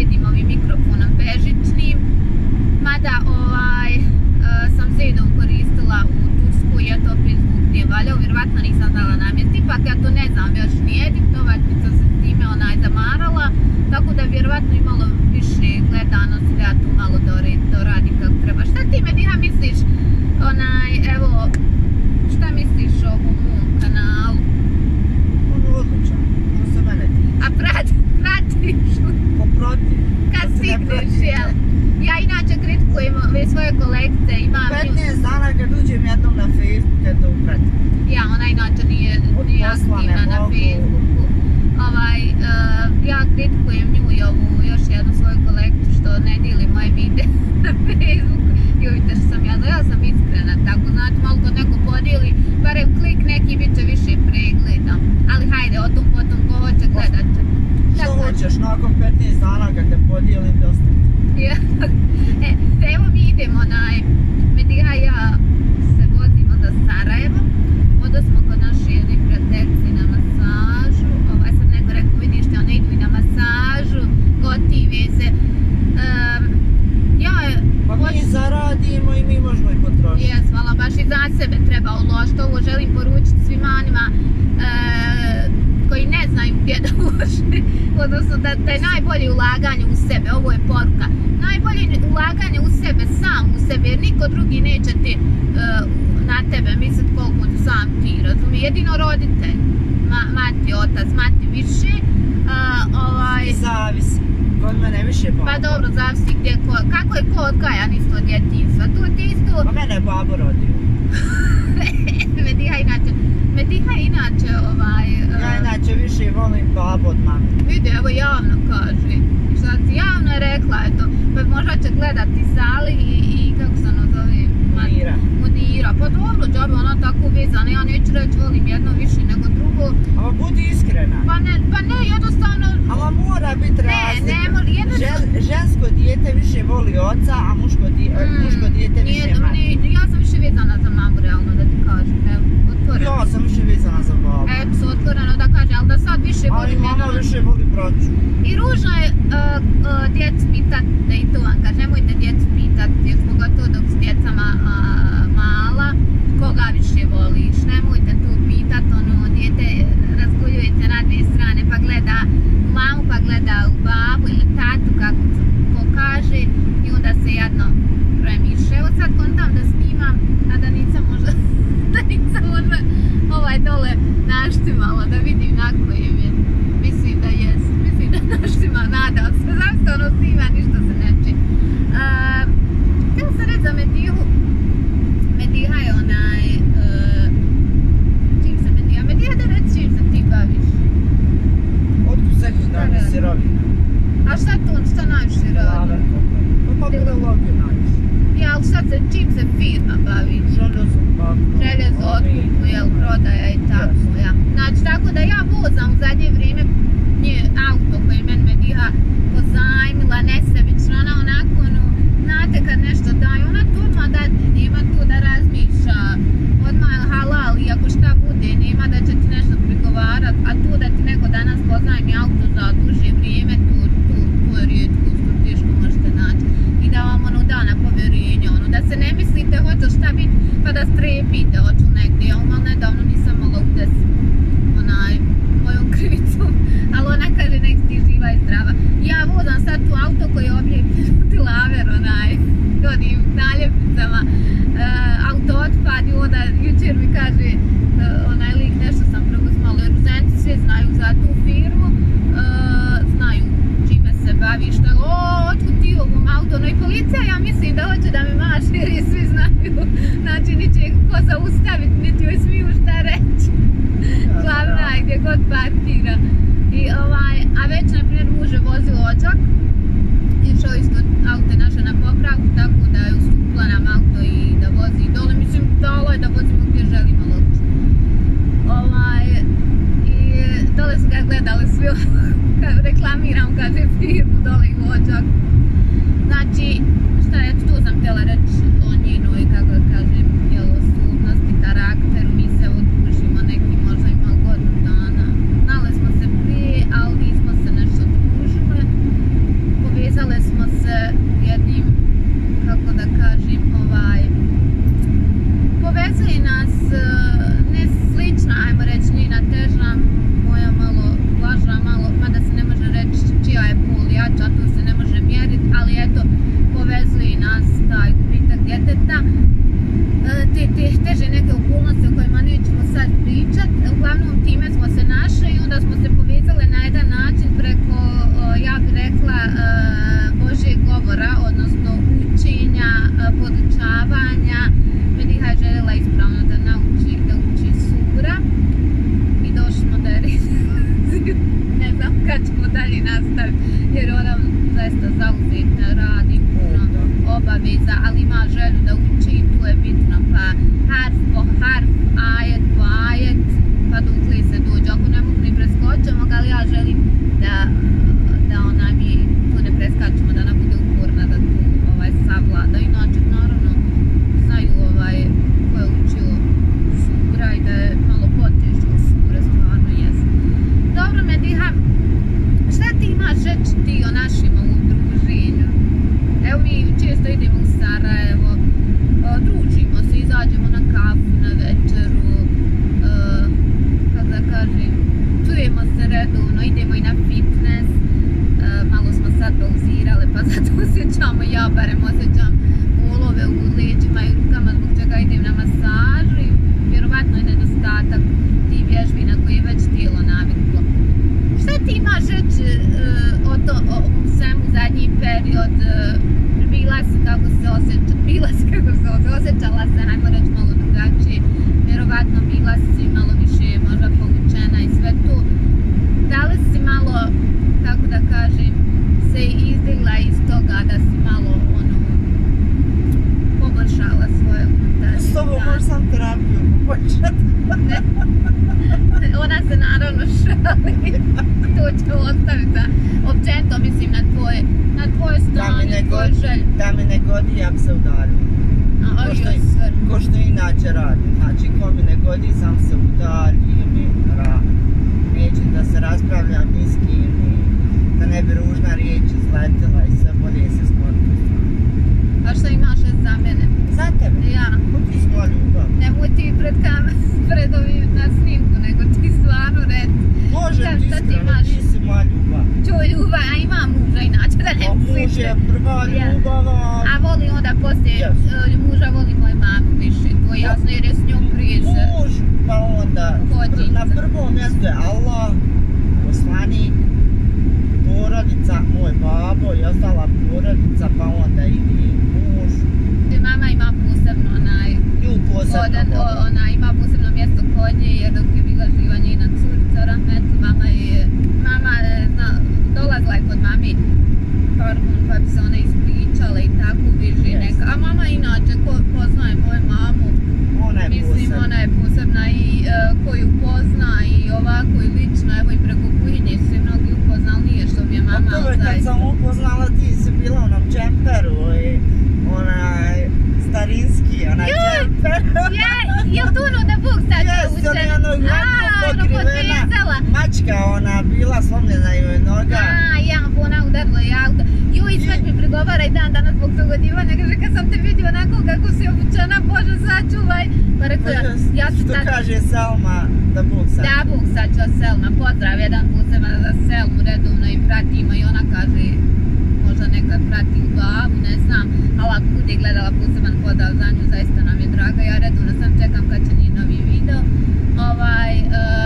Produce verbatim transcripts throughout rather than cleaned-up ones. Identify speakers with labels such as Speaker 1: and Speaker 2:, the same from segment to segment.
Speaker 1: sredim ovim mikrofonom bežičnim. Mada ovaj, sam zedom koristila u Tursku i eto opet zvuk nije valjao, vjerovatno nisam znala namjesti, ipak ja to ne znam još ni editovati, niti sam se s time onaj zamarala, tako da vjerovatno imalo više gledanosti da ja tu malo doradim kako treba. Šta ti Mediha misliš, onaj, evo, šta misliš o ovom mom kanalu?
Speaker 2: On je odličan, što se mene tiče.
Speaker 1: A prati, pratiš?
Speaker 2: Po protiv.
Speaker 1: Kad stigneš, jel? Ja inače kritikujem ove svoje kolekcije, imam...
Speaker 2: petnaest dana kad uđem jednom na Facebook, eto upratim.
Speaker 1: Ja, ona inače nije, nije aktivna na Facebooku. Ovaj, uh, ja kritikujem nju i ovu još jednu svoju kolekciju što ne dijeli moje videe na Facebooku. I vidite što sam ja, ja sam iskrena, tako znači malo to neko podijeli, barem klik neki bit će više pregleda. Ali hajde, o tom potom ko hoće gledat će.
Speaker 2: Što hoćeš, nakon petnaest dana kad te podijelim dosta.
Speaker 1: E, evo mi idemo, onaj, Mediha i ja se vozimo za Sarajevo. Odo smo kod naše jedne prijateljice na masažu. Ovaj sad neko rekao, vidiš te, one idu i na masažu, gotive se. Um, ja je...
Speaker 2: Pa mi zaradimo i mi možemo i potrošiti.
Speaker 1: Jes, hvala, baš i za sebe treba uložiti. Ovo želim poručiti svima onima uh, koji ne znaju gdje da uloži. Odnosno da, da je najbolje ulaganje u sebe, ovo je poruka. Najbolje ulaganje u sebe, sam u sebe, jer niko drugi neće ti uh, na tebe misliti koliko tu sam ti, razumi. Jedino roditelj, Ma, mati, otac, mati više. Uh, ovaj...
Speaker 2: I zavisi. Kod mene više babo.
Speaker 1: Pa dobro, zavisi gdje ko, kako je ko odgajan isto od djetinjstva. Tu ti isto...
Speaker 2: Pa mene je babo rodio.
Speaker 1: Mediha inače, Mediha inače ovaj... Uh...
Speaker 2: Ja inače više volim babo od mame.
Speaker 1: Vidi, evo javno kaže. Šta ti javno je rekla, eto. Pa možda će gledati Sali i, i kako se ono zove?
Speaker 2: Munira.
Speaker 1: Munira. Pa dobro, džabe, ona tako vezana. Ja neću reći volim jedno više nego drugo.
Speaker 2: Ama budi iskrena.
Speaker 1: Pa ne, pa ne, jednostavno...
Speaker 2: Ama mora biti razlika.
Speaker 1: Ne, ne mora, jedno...
Speaker 2: Žen, žensko dijete više voli oca, a muško, di, mm, muško dijete više
Speaker 1: nije,
Speaker 2: mati.
Speaker 1: Ne, ja sam više vezana za mamu, realno da ti kažem. Evo, otvoreno.
Speaker 2: Ja sam više vezana za babu.
Speaker 1: Eto, otvoreno da kažem, ali da sad više volim...
Speaker 2: Ali mama više voli braću.
Speaker 1: I ružno je uh, uh, djecu pitat, da i to vam kažem, nemojte djecu pitat, jer pogotovo dok su djecama uh, mala, koga više voliš, nemojte tu pitat, ono, djete razguljujete na dvije strane, pa gleda u mamu, pa gleda u babu ili tatu, kako ko kaže, i onda se jedno premiše. Evo sad kontam da snimam, a da nisam možda, da nisam možda ovaj dole naštimala, da vidim na kojem je. Mislim da jest, mislim da naštima, nadam se, zašto ono snima, ništa se neće. Uh, htjela sam reći za Medihu, Mediha je onaj, uh, čim se Mediha, Mediha da reći čim se ti baviš?
Speaker 2: Otkud sekundarne sirovine.
Speaker 1: A šta tu, šta najviše radi?
Speaker 2: Pa papirologiju najviše.
Speaker 1: Ja, ali šta se, čim se firma bavi?
Speaker 2: Željezo, pakno.
Speaker 1: Željezo, otkupu, jel, prodaja i tako, ja. Znači, tako da ja vozam u zadnje vrijeme nje auto koje je meni Mediha pozajmila, nesebično, ona onako, ono, znate kad nešto daju, ona tu odmah da, nema tu da razmišlja, odmah je halal i ako šta bude, nema da će ti nešto prigovarat, a tu da ti neko danas pozajmi auto za duže vrijeme, tu, tu, tu je rijetkost, tu teško možete naći. I da vam ono da na povjerenje, ono, da se ne mislite hoće šta biti, pa da strepite, hoću negdje, ja malo nedavno nisam mogla udes, onaj, mojom krivicom, ali ona kaže nek ti živa i zdrava. Ja vozam sad tu auto koji je oblijepljen ti laver, onaj, onim naljepnicama, uh, auto otpad i onda jučer mi kaže uh, onaj lik nešto sam preuzmala, jer u Zenci svi znaju za tu firmu, uh, znaju čime se bavi, šta, o, otkud ti ovom auto, no i policija ja mislim da hoće da me maše jer je svi znaju, znači niče ko zaustaviti, niti joj smiju šta reći. Glavna je gdje god parkira. I ovaj, a već na primjer muž je vozio ođak, išao isto auto naše na popravku, tako da je ustupila nam auto i da vozi dole, mislim dalo je da vozimo gdje želimo logično. Ovaj, i dole su ga gledali svi, reklamiram kaže firmu dole i ođak. Znači, šta je, tu sam htjela reći o njenoj, kako da kažem, jel, osobnosti, karakteru, mi se odružimo neki možda i malo godinu dana. Znali smo se prije, ali nismo se nešto družile. a to se ne može mjeriti, ali eto, povezuje nas taj gubitak djeteta. Te, te teže neke okolnosti o kojima nećemo sad pričat. Uglavnom time smo se našli i onda smo se povezali na jedan način preko, ja bih rekla, Božjeg govora, odnosno učenja, podučavanja. Mediha je željela ispravno da nauči, da uči sura i došli smo da je ne znam kad ćemo dalje nastaviti jer ona zaista zauzeta, radi puno obaveza, ali ima želju da uči i tu je bitno, pa harf po harf, ajet po ajet, pa dokle se dođe. Ako ne mogu ni preskočemo ga, ali ja želim da, da ona mi tu ne preskačemo, da ona bude uporna, da tu ovaj, savlada. Inače, naravno, znaju ovaj, ko je učio sura i da je malo poteško sura, stvarno jest. Dobro, Mediha, šta ti imaš reći ti o našem ovom druženju? Evo mi često idemo u Sarajevo, družimo se, izađemo na kafu, na večeru, kako da kažem, čujemo se redovno, idemo i na fitness, malo smo sad pauzirale pa zato osjećamo, ja barem osjećam bolove u leđima i rukama zbog čega idem na masažu i vjerovatno je nedostatak tih vježbi na koje je već tijelo naviklo. Šta ti imaš reći o tom svemu zadnji period? Bila si kako se osjeća, bila si kako se osjećala se, hajmo reći malo drugačije, vjerovatno bila si malo više možda povučena i sve to. Da li si malo, kako da kažem, se izdigla iz toga da si malo ono, poboljšala svoje unutarnje?
Speaker 2: S tobom možeš sam terapiju poboljšati.
Speaker 1: Ona se naravno šali, to ću ostaviti, općenito mislim na tvoje, na tvoje stanje, tvoje želje.
Speaker 2: Da me ne godi, ja bi se udario. Ko što, ko što inače radim, znači ko mi ne godi, sam se udario mi radim. Nećem da se raspravljam ni s kim, da ne bi ružna riječ izletila i sve bolje se skontu.
Speaker 1: A šta imaš za mene?
Speaker 2: Za tebe?
Speaker 1: Ja.
Speaker 2: Ko ti si moja ljubav?
Speaker 1: Nemoj ti pred kamerom, pred ovim na snimku, nego ti stvarno reci.
Speaker 2: Može ti iskreno, ti si moja ljubav.
Speaker 1: Čuj, ljubav, a ima muža inače, da ne
Speaker 2: misliš. Muž je prva ljubava.
Speaker 1: A voli onda poslije muža, voli moju mamu više, to je jasno jer je s njom prije se.
Speaker 2: Muž, pa onda, na prvom mjestu je Allah, poslanik, porodica, moj babo i ostala porodica, pa onda i muž.
Speaker 1: Te mama ima posebno onaj,
Speaker 2: Nju posebno
Speaker 1: ona ima posebno mjesto kod nje jer dok je bila živa njena curica rahmetli, mama je, mama je, zna, dolazila je kod mami, pardon, pa bi se ona ispričala i tako više neka, a mama inače, ko poznaje moju mamu,
Speaker 2: ona je
Speaker 1: mislim
Speaker 2: posebna.
Speaker 1: Ona je posebna i uh, koju pozna i ovako i lično, evo i preko kuhinje su se mnogi upoznali, nije što mi je mama,
Speaker 2: ali zaista. Kad sam upoznala ti si bila u onom džemperu i onaj starinski, onaj džemper.
Speaker 1: Ja, jel to ono da Bog sad je učen?
Speaker 2: Jeste, ono ono pokrivena mačka, ona bila slomljena i joj noga.
Speaker 1: A, ja, ona udarila je auto. Joj, sve mi prigovara i dan danas zbog tog odivanja, kaže kad sam te vidio onako kako si obučena, Bože sačuvaj. Pa rekao ja, ja ću
Speaker 2: što
Speaker 1: sad...
Speaker 2: kaže Selma, da Bog sačuva.
Speaker 1: Da, Bog sačuva Selma, pozdrav jedan poseban za Selmu, redovno i pratimo i ona kaže, možda nekad prati u glavu, ne znam, ali ako bude gledala poseban podal za nju, zaista nam je draga, ja redovno sam čekam kad će njen novi video. Ovaj, uh,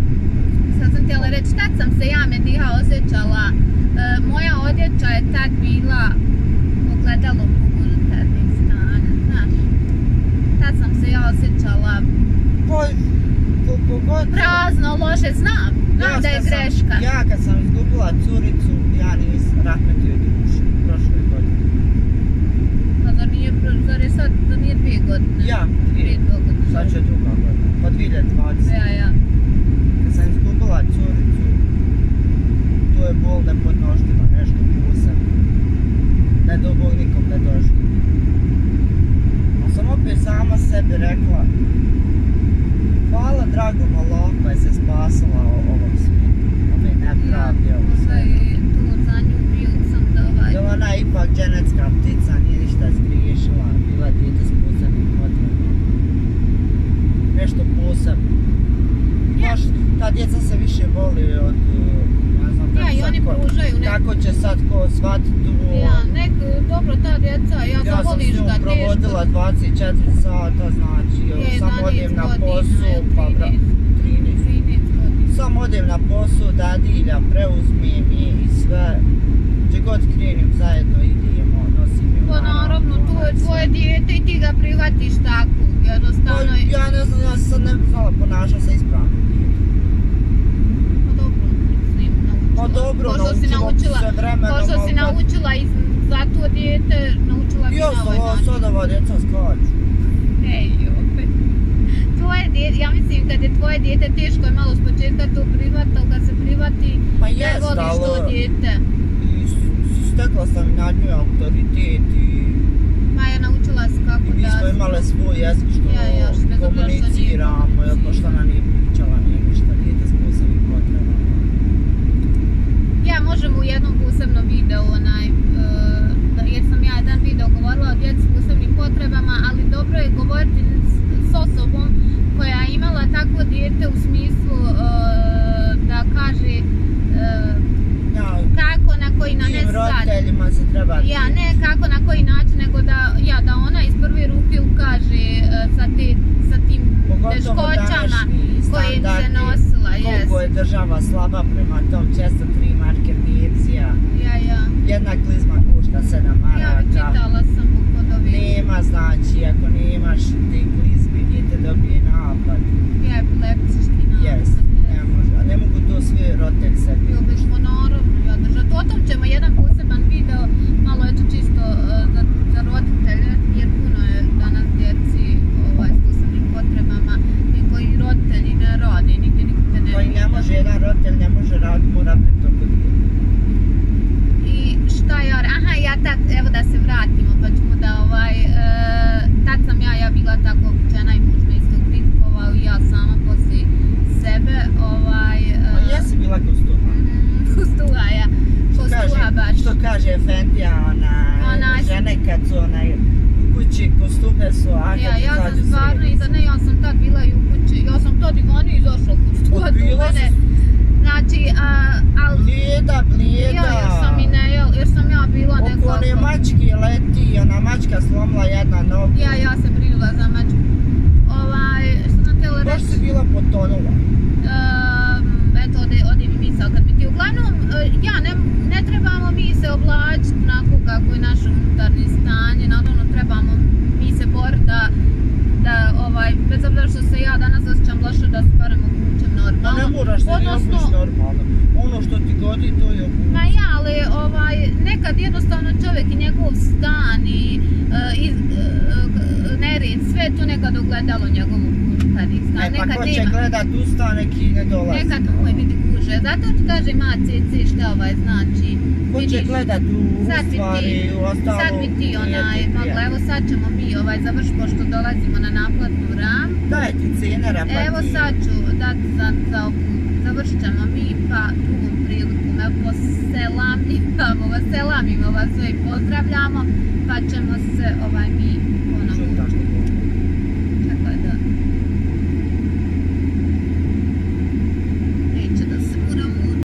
Speaker 1: sad sam htjela reći, tad sam se ja Mediha osjećala, uh, moja odjeća je tad bila ogledalom unutarnjeg stanja, znaš, tad sam se ja osjećala prazno, loše, znam, znam da je greška.
Speaker 2: Ja kad sam izgubila curicu, ja nisam rahmetio dušu, prošle godine.
Speaker 1: Pa zar nije, zar je sad, zar nije dvije godine?
Speaker 2: Ja, dvije, sad će druga godina, pa dvije tisuće dvadesete.
Speaker 1: Ja, ja.
Speaker 2: Kad sam izgubila curicu, to je bol nepodnošljiva, nešto posebno. Ne do Bog nikom ne doživi. A sam opet sama sebi rekla, hvala dragom Allahu koja je se spasila ovom svijetu, ove nepravde, ovo sve.
Speaker 1: Možda je to za nju bio sam
Speaker 2: zvati tu.
Speaker 1: Ja, nek, dobro, ta djeca, ja,
Speaker 2: Ja sam s njom provodila dvadeset četiri sata, znači, sam odem na posao, pa trinaest. Sam odem na posao, dadilja, preuzmem je i sve. Gdje god krenim, zajedno idemo, nosim je.
Speaker 1: Pa naravno, to je tvoje dijete i ti ga prihvatiš tako, jednostavno.
Speaker 2: Pa, ja ne znam, ja sam ne znala ponašati se ispravno.
Speaker 1: Pa dobro, si naučila.
Speaker 2: Pa dobro, naučila se vremenom.
Speaker 1: Ko što si naučila i za to dijete, naučila bi na ovaj način.
Speaker 2: Ja sad ova djeca skaču.
Speaker 1: Ej, opet. Tvoje dijete, ja mislim kad je tvoje dijete teško je malo s početka to prihvati, ali kad se prihvati, ne voliš to dijete.
Speaker 2: Stekla sam nad njoj autoritet i...
Speaker 1: Maja naučila se kako da...
Speaker 2: I mi smo imali svoj jezik što komuniciramo, pošto ona nije pričala, nije ništa, dijete s posebnim potrebama.
Speaker 1: Ja možem u jednom posebnom videu, onaj, jer sam ja jedan video govorila o djeci s posebnim potrebama, ali dobro je govoriti s osobom koja je imala takvo dijete u smislu da kaže kako, na koji način, ne sad.
Speaker 2: Roditeljima se treba...
Speaker 1: Ja, ne kako, na koji način, nego da, ja, da ona iz prve ruke ukaže sa, te, sa tim teškoćama kojim se nosila.
Speaker 2: Koliko je država slaba prema tom, često tri marker djepcija.
Speaker 1: Ja, ja.
Speaker 2: Jedna klizma košta sedam maraka.
Speaker 1: Ja, čitala sam kod ovih.
Speaker 2: Nema, znači, ako nemaš te klizme, dijete dobije napad.
Speaker 1: Ja, epileptički napad.
Speaker 2: Jes, ne može, a ne mogu to svi roditelj sebi.
Speaker 1: Jo, bismo naravno, ja držati. O tom ćemo jedan poseban video, malo eto čisto za, za roditelje, jer puno je danas djeci ovaj, s posebnim potrebama i koji roditelji ne radi, nigdje nigdje ne vidi.
Speaker 2: Pa i ne može, jedan roditelj ne može raditi, mora pred toko dijete.
Speaker 1: I šta ja, aha, ja tad, evo da se vratimo, pa ćemo da ovaj, e, tad sam ja, ja bila tako obučena i muž me isto kritikovao i ja sama poslije sebe, ovaj...
Speaker 2: Pa jesi bila kostuha?
Speaker 1: Kostuha, ja. Kostuha baš.
Speaker 2: Što kaže Efendija, onaj, žene kad su onaj, u kući kostuhe su, a kad
Speaker 1: ja, ja sam stvarno iza, ne, ja sam tad bila i u kući, ja sam tad i vani izašla kostuha tu mene. Znači, a, al...
Speaker 2: Blijeda, blijeda.
Speaker 1: Ja, jer sam i ne, jer sam ja bila nekako...
Speaker 2: Oko one mački leti, ona mačka slomila jedna nogu.
Speaker 1: Ja, ja sam brinula za mačku. Ovaj, što sam htjela reći...
Speaker 2: Baš si bila potonula.
Speaker 1: Um, eto, ode, ode mi misao kad mi ti. Uglavnom, ja, ne, ne trebamo mi se oblačiti onako kako je naše unutarnje stanje, naravno trebamo mi se boriti da, da, ovaj, bez obzira što se ja danas osjećam loše, da se barem obučem normalno.
Speaker 2: Ma ne moraš se ne obući normalno, ono što ti godi to je obući.
Speaker 1: Ma ja, ali ovaj, nekad jednostavno čovjek i njegov stan i uh, iz, uh, nered, sve to nekad ogledalo njegovu unutarnji stan.
Speaker 2: E, pa
Speaker 1: nekad
Speaker 2: ko
Speaker 1: nema.
Speaker 2: će gledat u stan, neki ne dolazi.
Speaker 1: Nekad uvoj vidi kuže, zato ti kažem A C C šta ovaj znači.
Speaker 2: Ko će gledat u stvari, u ostalo...
Speaker 1: Sad bi ti onaj, mogla, evo sad ćemo mi ovaj završiti pošto dolazimo na naplatnu rampu.
Speaker 2: Daj ti cenera pa ti...
Speaker 1: Evo sad ću dati za, za ovu, završit ćemo mi pa drugom prilikom, evo poselamimo vas, selamimo vas sve i pozdravljamo, pa ćemo se ovaj mi ponovno